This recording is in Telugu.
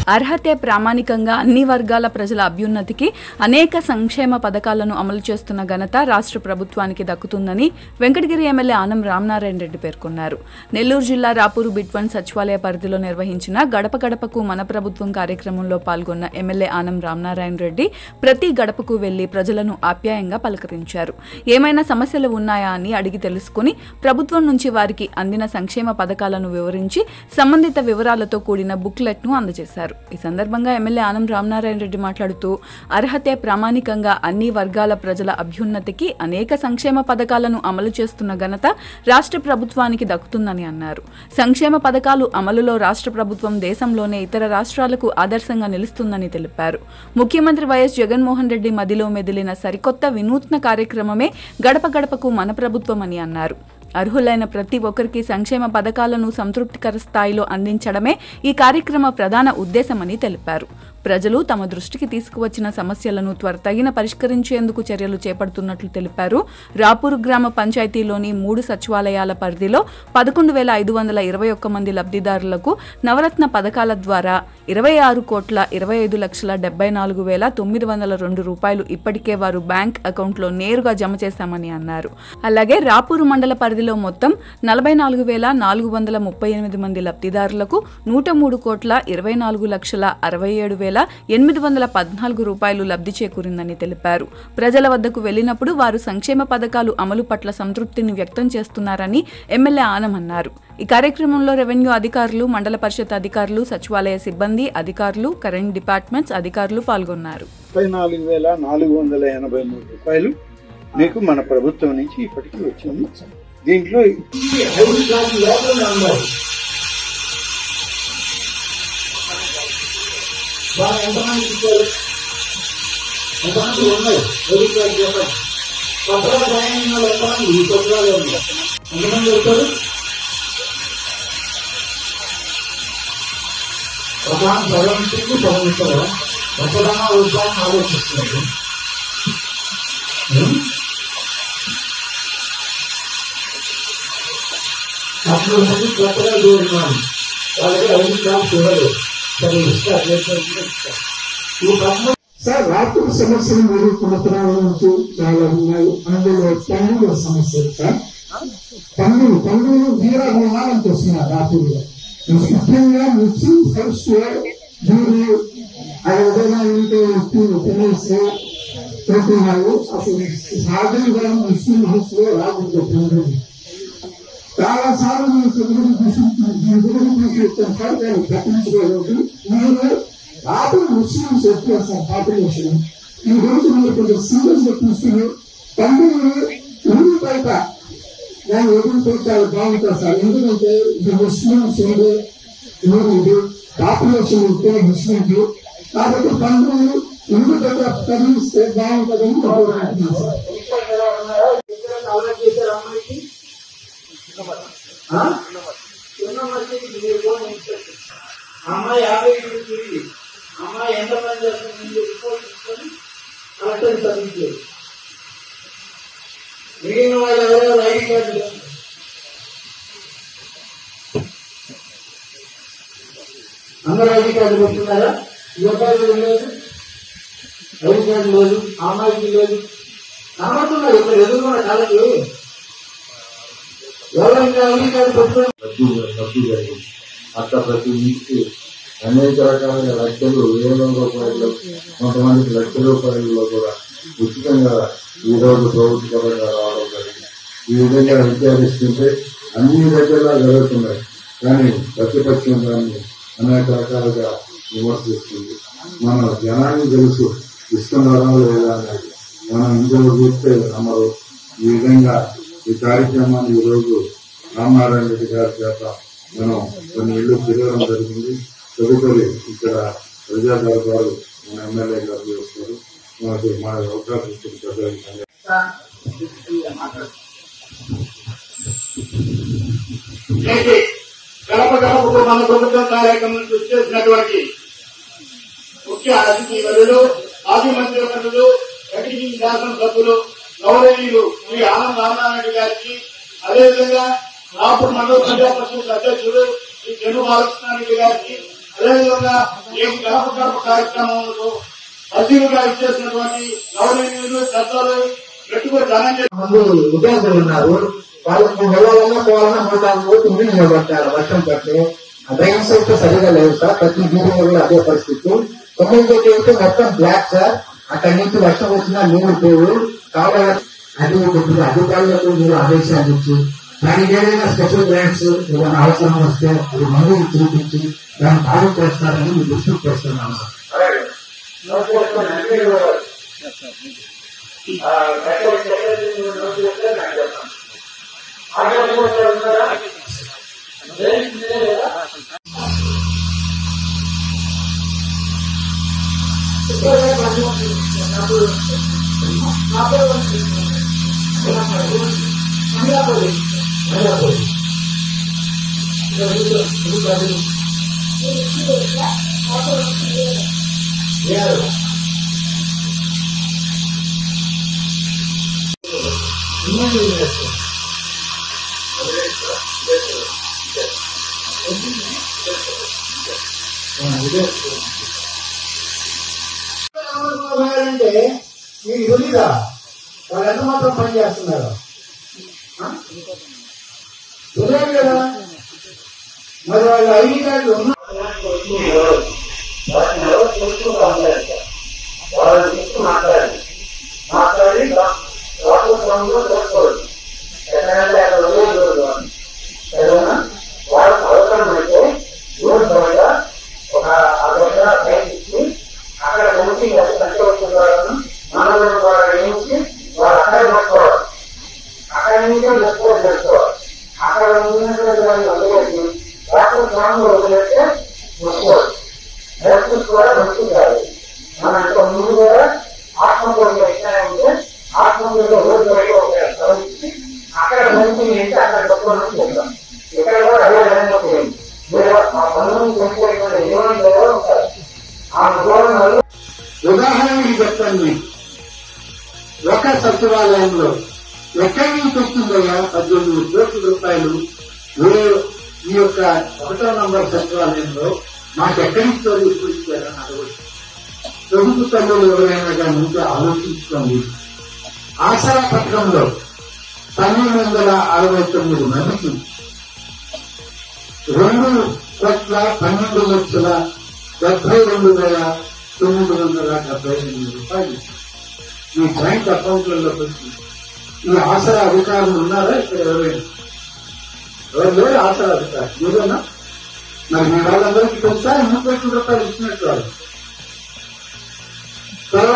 అర్హతే ప్రామాణికంగా అన్ని వర్గాల ప్రజల అభ్యున్నతికి అనేక సంక్షేమ పథకాలను అమలు చేస్తున్న ఘనత రాష్ట్ర ప్రభుత్వానికి దక్కుతుందని వెంకటగిరి ఎమ్మెల్యే ఆనం రామనారాయణ రెడ్డి పేర్కొన్నారు. నెల్లూరు జిల్లా రాపూరు బిట్1 సచివాలయ పరిధిలో నిర్వహించిన గడప గడపకు మన ప్రభుత్వం కార్యక్రమంలో పాల్గొన్న ఎమ్మెల్యే ఆనం రామనారాయణ రెడ్డి ప్రతి గడపకు వెళ్లి ప్రజలను ఆప్యాయంగా పలకరించారు. ఏమైనా సమస్యలు ఉన్నాయా అని అడిగి తెలుసుకుని ప్రభుత్వం నుంచి వారికి అందిన సంక్షేమ పథకాలను వివరించి సంబంధిత వివరాలతో కూడిన బుక్లెట్ ను అందజేశారు. ఈ సందర్భంగా ఎమ్మెల్యే ఆనం రామనారాయణ రెడ్డి మాట్లాడుతూ అర్హతే ప్రామాణికంగా అన్ని వర్గాల ప్రజల అభ్యున్నతికి అనేక సంక్షేమ పథకాలను అమలు చేస్తున్న ఘనత రాష్ట్ర ప్రభుత్వానికి దక్కుతుందని అన్నారు. సంక్షేమ పథకాలు అమలులో రాష్ట్ర ప్రభుత్వం దేశంలోనే ఇతర రాష్ట్రాలకు ఆదర్శంగా నిలుస్తుందని తెలిపారు. ముఖ్యమంత్రి వైఎస్ జగన్మోహన్ రెడ్డి మదిలో మెదిలిన సరికొత్త వినూత్న కార్యక్రమమే గడప గడపకు మన ప్రభుత్వం అని అన్నారు. అర్హులైన ప్రతి ఒక్కరికి సంక్షేమ పథకాలను సంతృప్తికర స్థాయిలో అందించడమే ఈ కార్యక్రమ ప్రధాన ఉద్దేశమని తెలిపారు. ప్రజలు తమ దృష్టికి తీసుకువచ్చిన సమస్యలను త్వరితగిన పరిష్కరించేందుకు చర్యలు చేపడుతున్నట్లు తెలిపారు. రాపూరు గ్రామ పంచాయతీలోని 3 సచివాలయాల పరిధిలో 11,521 మంది లబ్ధిదారులకు నవరత్న పథకాల ద్వారా 26,25,74,902 రూపాయలు ఇప్పటికే వారు బ్యాంక్ అకౌంట్లో నేరుగా జమ చేశామని అన్నారు. అలాగే రాపూరు మండల పరిధిలో మొత్తం 44,438 మంది లబ్ధిదారులకు 103,24,67,814 రూపాయలు లబ్ధి చేకూరిందని తెలిపారు. ప్రజల వద్దకు వెళ్లినప్పుడు వారు సంక్షేమ పథకాలు అమలు పట్ల సంతృప్తిని వ్యక్తం చేస్తున్నారని ఎమ్మెల్యే ఆనం అన్నారు. ఈ కార్యక్రమంలో రెవెన్యూ అధికారులు, మండల పరిషత్ అధికారులు, సచివాలయ సిబ్బంది, అధికారులు, కరెంట్ డిపార్ట్మెంట్స్ అధికారులు పాల్గొన్నారు. 34,483 రూపాయలు మీకు మన ప్రభుత్వం నుంచి ఇప్పటికీ వచ్చింది. దీంట్లో ఆలోచిస్తున్నారు. అప్పుడు కొత్తగా చూస్తున్నాను వాళ్ళకి అభిప్రాయం చూడలేదు. సార్ రాత్రి సమస్యలు మీరు సంవత్సరాల నుంచి చాలా ఉన్నాయి. అందులో పన్నుల సమస్యలు సార్ పన్నులు తీరా నిర్మాణానికి వస్తున్నారు. రాత్రిలో ముఖ్యంగా ముస్లిం హౌస్ మీరు ఏదైనా ఉంటే తినేసి పెడుతున్నారు. అసలు సహజంగా ముస్లిం హౌస్ లో రాకుండా పన్నులు చాలా సార్లు పట్టించుకోలేదు. మీరు రాత్రి ముస్లింస్ ఎక్కువ సార్ పాపులేషన్. ఈ రోజు మీరు కొంచెం సీరియస్ గా తీసుకుని పన్నులు ఊరి బయట దాన్ని ఎదురుతో చాలా బాగుంటుంది సార్. ఎందుకంటే ఇది ముస్లింస్ ఉండే ఊరు, ఇది పాపులేషన్ ఉంటే ముస్లింలు, కాబట్టి పన్నులు ఊరి దగ్గర తగిలిస్తే బాగుంటుందని కోరుకుంటున్నాను సార్. అమ్మాయి 50 తిరిగి అమ్మాయి ఎంత పని చేస్తుంది రిపోర్ట్ తీసుకొని కలెక్టర్ చదివించారు. మిగిలిన వాళ్ళు ఎవరెవరు ఐడి కార్డు అందరూ ఐడి కార్డు పెట్టుకున్నారా? ఈ అబ్బాయి లేదు, ఐడి కార్డు లేదు, అమ్మాయికి లేదు. కనబడుతున్నారు ఇక్కడ ఎదుర్కొన్న కాళ్ళకి ఎవరైనా ఐడి కార్డు పెట్టుకున్నారు. అట్లా ప్రతి ఇంటికి అనేక రకాలుగా లక్షలు, వేల రూపాయలు, కొంతమందికి లక్షల రూపాయలలో కూడా ఉచితంగా ఈ రోజు ప్రభుత్వ పరంగా రావడం జరిగింది. ఈ విధంగా విచారిస్తుంటే అన్ని దగ్గరలా జరుగుతున్నాయి. కానీ ప్రతిపక్షం దాన్ని అనేక రకాలుగా విమర్శిస్తుంది. మన జనాన్ని తెలుసు ఇస్తున్నారా లేదా అనేది. మనం ఇందులో చూస్తే నమ్మరు. ఈ విధంగా ఈ కార్యక్రమాన్ని ఈరోజు రామనారాయణ రెడ్డి గారి చేత మనం కొన్ని ఇళ్లు తిరగడం జరిగింది. తదుపరి ఇక్కడ ప్రజాగారు గారు మన ఎమ్మెల్యే గారు చేస్తారు. మనకి మా అవకాశం ఇచ్చిన గడప గడపకు మన ప్రభుత్వం కార్యక్రమం కృషి చేసినటువంటి ముఖ్య అతిథులు, మాజీ మంత్రులు, కటింగ్ శాసనసభ్యులు, గౌరవనీయులు శ్రీ ఆనం రామనారాయణ గారికి, అదేవిధంగా రాపూర్ మండల ప్రజా పరిషత్ అధ్యక్షుడు శ్రీ చెను బాలకృష్ణారెడ్డి గారికి, అదేవిధంగా ఈ గడప గడప కార్యక్రమంలో అతిథులుగా ఇచ్చేసినటువంటి గౌరవనీయులు పెద్దలు పెట్టుబడి మంది విద్యార్థులు ఉన్నారు. వాళ్ళకి వెళ్ళాలన్నా పోవాలన్నా 3 ఇల్లు నిలబడతారు వర్షం పడితే. డ్రైన్స్ అయితే సరిగా లేవు సార్, ప్రతి వీధిలో అదే పరిస్థితి. 9 అయితే మొత్తం బ్లాక్ సార్. అక్కడి నుంచి వర్షం వచ్చినా నీళ్లు లేవు. కావాలని అది కొద్దిగా అధికారులకు మీరు ఆదేశాలు ఇచ్చి దానికి ఏదైనా స్పెషల్ గ్రాంట్స్ ఏదైనా అవసరం వస్తే అది మందులు చూపించి దాన్ని బాగు చేస్తారని మీరు దృష్టికి చేస్తున్నాను. అంటే మీకు తెలీదా వాళ్ళు ఎంత మాత్రం పని చేస్తున్నారు? తెలియదు కదా. మరి వాళ్ళు ఐడి కార్డులు మాట్లాడి ఎక్కడంటే అక్కడ వాళ్ళకి అవసరం అయితే ఒక 60 బ్యాంక్ ఇచ్చి అక్కడ నుంచి సంఖ్యవచ్చులను మనవుల ద్వారా వేయించి వాళ్ళు అక్కడే పెట్టుకోవాలి. అక్కడి నుంచే పెట్టుకోవాలి. అక్కడ ఉన్నటువంటి వాళ్ళు వదిలేసి వాటర్ గ్రామంలో వదిలేస్తే ముట్టుకోవాలి. మోసుకు కూడా మంచిది కాదు. మన ఇంత ముందు కూడా ఆత్మకూరులో ఇచ్చాయంటే ఆత్మకూరులో రోడ్డు ఇచ్చి అక్కడ మంచి అయితే అక్కడ పెట్టుకోవాలని చెప్తాం. ఇక్కడ కూడా అదే విధంగా పోయింది. మీరు ఆ పనులను పెంచుకోవడం జీవనంలో ఉంటారు. ఆ జీవనాలు ఉదాహరణకి చెప్తాను. ఒక సచివాలయంలో ఎక్కడి నుంచి వస్తుందయ్యా 18 కోట్ల రూపాయలు ఈ యొక్క 1వ నంబర్ సచివాలయంలో మాకు ఎక్కడి నుంచి ఇప్పుడు ఇచ్చారని అడగవచ్చు. ప్రభుత్వ తల్లులు ఎవరైనా కానీ ముందు ఆలోచించుకోండి. ఆసరా పథకంలో 1269 మందికి 2,12,72,978 రూపాయలు ఈ బ్యాంక్ అకౌంట్లలో పెట్టి ఈ ఆసరా అధికారులు ఉన్నారా ఇక్కడ? ఎవరైనా ఎవరు లేరు ఆసరా అధికారులు. ఏదైనా మరి మీ వాళ్ళందరికీ తెలుసా 2 కోట్ల రూపాయలు ఇచ్చినట్టు వాళ్ళు